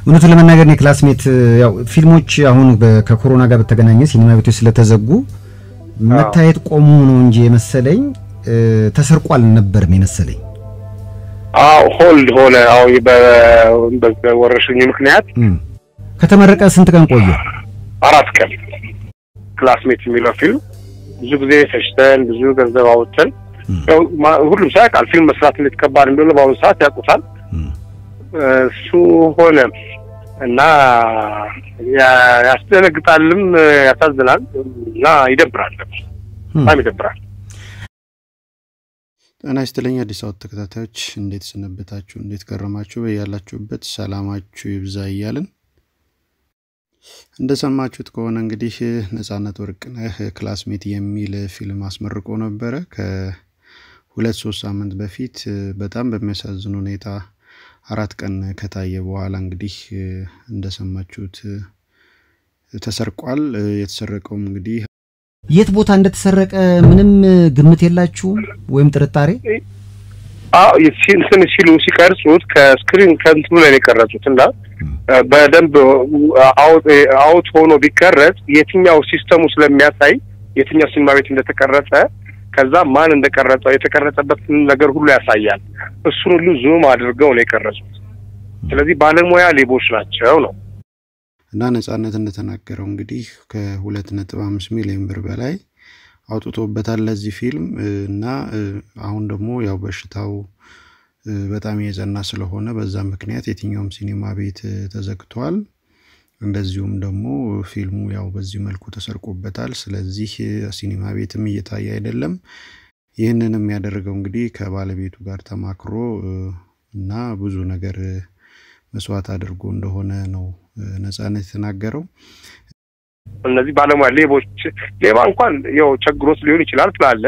እውነቱን ለመናገር ነው ክላስሜት ያው ፊልሞች አሁን ከኮሮና ጋር በተገናኘ ሲኒማ ቤቶች ስለተዘጉ መታየት ቆሙ ነው እንጂ የመሰለኝ ተሰርቋል ነበርም የመሰለኝ ሆልድ ሆነ በወረርሽኙ ምክንያት ከተመረቀ ስንት ቀን ቆየ 4 ቀን ክላስሜት የሚለው ፊልም ብዙ ጊዜ ፈሽተን ብዙ ገንዘብ አውጥተን ሁሉም ሰው ያውቃል ፊልም መስራት እንዴት ከባድ እንደሆነ በአሁኑ ሰዓት ያውቁታል እሱ ሆነ እና ያስደነግጣልም ያሳዝናል እና ይደብራል በጣም ይደብራል ጤና ይስጥልኝ አዲስ አበባ ተከታታዮች እንዴት ሰነበታችሁ እንዴት ከረማችሁ በያላችሁበት ሰላማችሁ ይብዛ ይያልን እንደሰማችሁት ከሆነ እንግዲህ ነፃነት ወርቅነህ ክላስሜት የሚል ፊልም አስመርቆ ነበር ከ2-3 ሳምንት በፊት በጣም በሚያሳዝን ሁኔታ 4 ቀን ከታየ በኋላ እንግዲህ እንደሰማችሁት ተሰርቋል የተሰረቀው እንግዲህ የት ቦታ እንደተሰረቀ ምንም ግምት የላችሁ ወይም ጥርጣሬ የሲን ሲቀርጹት ከስክሪን ከንትሩ ላይ የቀረጹትና በደንብ አውት ሆኖ ቢቀረጽ የትኛው ሲስተሙ ስለሚያሳይ የትኛው ሲኒማ ቤት እንደተቀረጸ ከዛ ማን እንደቀረጸው የተቀረጸበት ነገር ሁሉ ያሳያል እሱን ሁሉ ዙም አድርገው ነው የቀረጹት ስለዚህ ባለሙያ ሌቦች ናቸው ነው እና ነፃነት እንደተናገረው እንግዲህ ከ2.5 ሚሊዮን ብር በላይ አውጥቶበታል ለዚህ ፊልም እና አሁን ደግሞ ያው በሽታው በጣም የዘና ስለሆነ በዛ ምክንያት የትኛውም ሲኒማ ቤት ተዘግቷል እንደዚሁም ደግሞ ፊልሙ ያው በዚህ መልኩ ተሰርቆበታል ስለዚህ ሲኒማ ቤትም እየታየ አይደለም ይሄንንም ያደረገው እንግዲህ ከባለቤቱ ጋር ተማክሮ እና ብዙ ነገር መስዋዕት አድርጎ እንደሆነ ነው ነፃነት ተናገረው እነዚህ ባለሙያ ሌቦች ሌባ እንኳን ያው ቸግሮት ሊሆን ይችላል ስላለ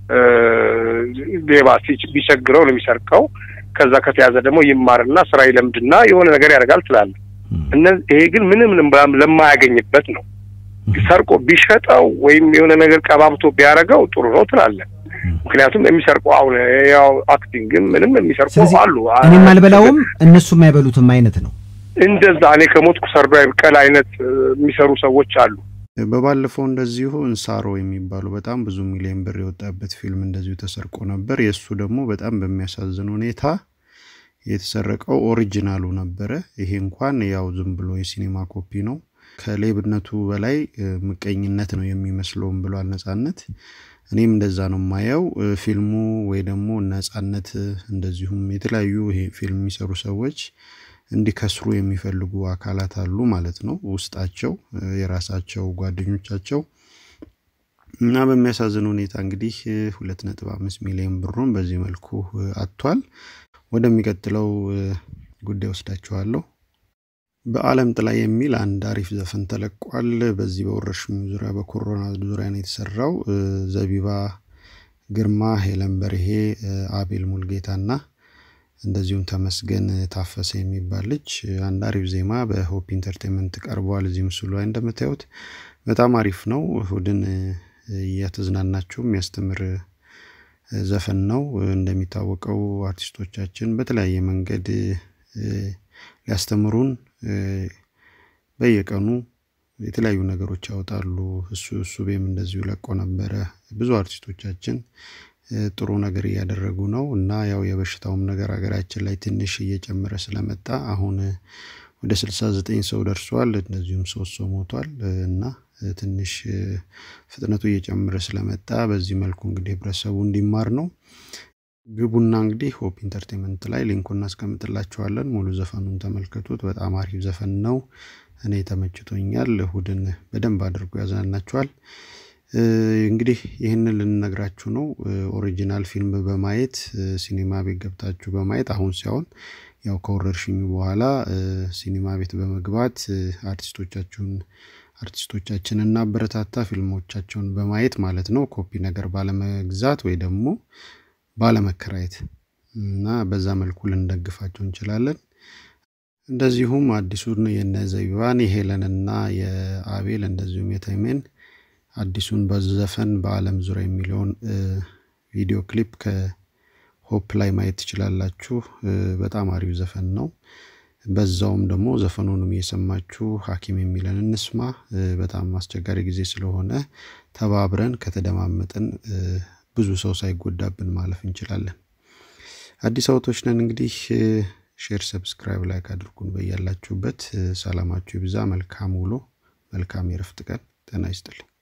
ሌባ ቢቸግረው ለሚሰርቀው ከዛ ከተያዘ ደግሞ ይማርና ስራ ይለምድና የሆነ ነገር ያደርጋል ስላለ ይሄ ግን ምንም ለማያገኝበት ነው ሰርቆ ቢሸጠው ወይም የሆነ ነገር ቀባብቶ ቢያረጋው ጥሩ ነው ትላለ ምክንያቱም የሚሰርቀው አሁን ያው አክቲንግ ምንም የሚሰርቀው አሉ እኔም አልበላውም እነሱም አይበሉትም አይነት ነው እንደዛ እኔ ከሞትኩ ሰርዶ አይብቀል አይነት የሚሰሩ ሰዎች አሉ በባለፈው እንደዚሁ እንሳሮ የሚባሉ በጣም ብዙ ሚሊዮን ብር የወጣበት ፊልም እንደዚሁ ተሰርቆ ነበር የሱ ደግሞ በጣም በሚያሳዝን ሁኔታ የተሰረቀው ኦሪጂናሉ ነበር ይሄ እንኳን ያው ዝም ብሎ የሲኒማ ኮፒ ነው ከሌብነቱ በላይ ምቀኝነት ነው የሚመስለው ብሏል ነፃነት እኔም እንደዛ ነው ማየው ፊልሙ ወይ ደግሞ ነፃነት እንደዚሁም የተለያዩ ይሄ ፊልም የሚሰሩ ሰዎች እንዲከስሩ የሚፈልጉ አካላት አሉ ማለት ነው ውስጣቸው የራሳቸው ጓደኞቻቸው እና በሚያሳዝን ሁኔታ እንግዲህ 2.5 ሚሊዮን ብሩን በዚህ መልኩ አጥቷል ወደሚቀጥለው ጉዳይ ወስዳችኋለሁ በአለም ጥላ የሚል አንድ አሪፍ ዘፈን ተለቋል በዚህ በወረርሽኙ ዙሪያ በኮሮና ዙሪያ ነው የተሰራው ዘቢባ ግርማ ሄለን በርሄ አቤል ሙልጌታና እንደዚሁም ተመስገን ታፈሰ የሚባል ልጅ አንድ አሪፍ ዜማ በሆፕ ኢንተርቴይንመንት ቀርቧል እዚህ ምስሉ ላይ እንደምታዩት በጣም አሪፍ ነው ሁድን ያተዝናናችሁ የሚያስተምር ዘፈን ነው እንደሚታወቀው አርቲስቶቻችን በተለያየ መንገድ ያስተምሩን በየቀኑ የተለያዩ ነገሮች ያወጣሉ እሱ ቤም እንደዚሁ ለቆ ነበር ብዙ አርቲስቶቻችን ጥሩ ነገር ያደረጉ ነው እና ያው የበሽታውም ነገር ሀገራችን ላይ ትንሽ እየጨመረ ስለመጣ አሁን ወደ 69 ሰው ደርሷል እንደዚሁም 3 ሰው ሞቷል እና ትንሽ ፍጥነቱ እየጨመረ ስለመጣ በዚህ መልኩ እንግዲህ ህብረተሰቡ እንዲማር ነው ግቡና እንግዲህ ሆፕ ኢንተርቴይንመንት ላይ ሊንኩን እናስቀምጥላችኋለን ሙሉ ዘፈኑን ተመልከቱት በጣም አሪፍ ዘፈን ነው እኔ ተመችቶኛል ሁድን በደንብ አድርጎ ያዝናናችኋል እንግዲህ ይሄንን ልንነግራችሁ ነው ኦሪጂናል ፊልም በማየት ሲኒማ ቤት ገብታችሁ በማየት አሁን ሲሆን ያው ከወረርሽኙ በኋላ ሲኒማ ቤት በመግባት አርቲስቶቻችንና በረታታ ፊልሞቻቸውን በማየት ማለት ነው ኮፒ ነገር ባለመግዛት ወይ ደግሞ ባለመከራየት እና በዛ መልኩ ልንደግፋቸው እንችላለን እንደዚሁም አዲሱን የነዘይባን የሄለንና የአቤል እንደዚሁም የተይመን አዲሱን በዘፈን በአለም ዙሪያ የሚለውን ቪዲዮ ክሊፕ ከሆፕ ላይ ማየት ትችላላችሁ በጣም አሪፍ ዘፈን ነው በዛውም ደግሞ ዘፈኑንም እየሰማችሁ ሐኪም የሚለን እንስማ። በጣም አስቸጋሪ ጊዜ ስለሆነ ተባብረን ከተደማመጥን ብዙ ሰው ሳይጎዳብን ማለፍ እንችላለን። አዲስ አውቶች ነን እንግዲህ ሼር ሰብስክራይብ ላይክ አድርጉን። በያላችሁበት ሰላማችሁ ይብዛ። መልካም ውሎ መልካም የረፍት ቀን ጤና ይስጥልኝ።